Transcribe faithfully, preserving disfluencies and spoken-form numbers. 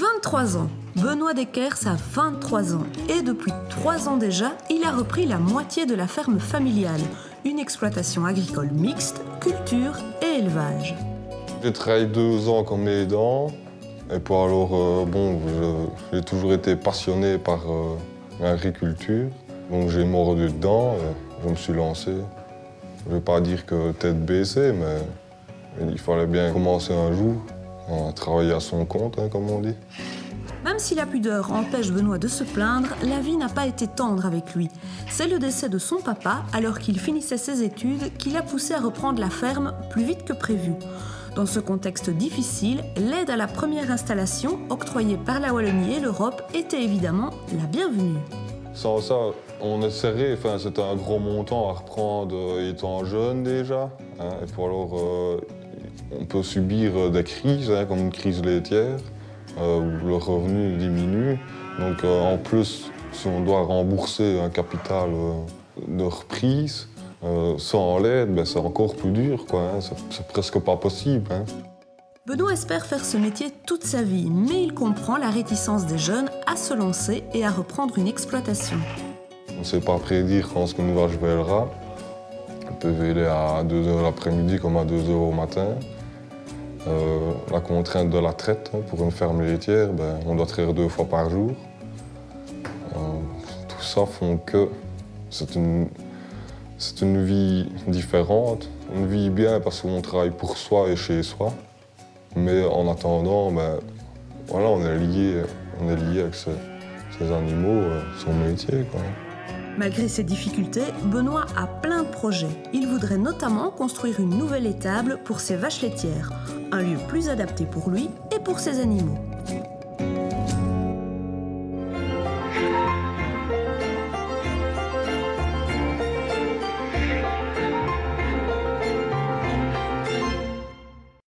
vingt-trois ans. Benoît Deckers a vingt-trois ans et depuis trois ans déjà, il a repris la moitié de la ferme familiale, une exploitation agricole mixte, culture et élevage. J'ai travaillé deux ans comme aidant et puis alors, euh, bon, j'ai toujours été passionné par euh, l'agriculture, donc j'ai mordu dedans et je me suis lancé. Je ne vais pas dire que tête baissée, mais il fallait bien commencer un jour à travailler à son compte, hein, comme on dit. Même si la pudeur empêche Benoît de se plaindre, la vie n'a pas été tendre avec lui. C'est le décès de son papa, alors qu'il finissait ses études, qui l'a poussé à reprendre la ferme plus vite que prévu. Dans ce contexte difficile, l'aide à la première installation, octroyée par la Wallonie et l'Europe, était évidemment la bienvenue. Sans ça, on est serré, enfin, c'était un gros montant à reprendre étant jeune déjà. Hein, et puis alors, euh, on peut subir des crises, hein, comme une crise laitière, euh, où le revenu diminue. Donc euh, en plus, si on doit rembourser un capital euh, de reprise, euh, sans l'aide, ben, c'est encore plus dur, quoi. Hein, c'est presque pas possible. Hein. Benoît espère faire ce métier toute sa vie, mais il comprend la réticence des jeunes à se lancer et à reprendre une exploitation. On ne sait pas prédire quand ce que nous arrivera. On peut veiller à deux heures l'après-midi comme à deux heures au matin. Euh, la contrainte de la traite, hein, pour une ferme laitière, ben, on doit traire deux fois par jour. Euh, tout ça font que c'est une, c'est une vie différente, une vie bien parce qu'on travaille pour soi et chez soi. Mais en attendant, ben, voilà, on est lié, on est lié avec ces, ces animaux, euh, son métier, quoi. Malgré ces difficultés, Benoît a plein de projets. Il voudrait notamment construire une nouvelle étable pour ses vaches laitières, un lieu plus adapté pour lui et pour ses animaux.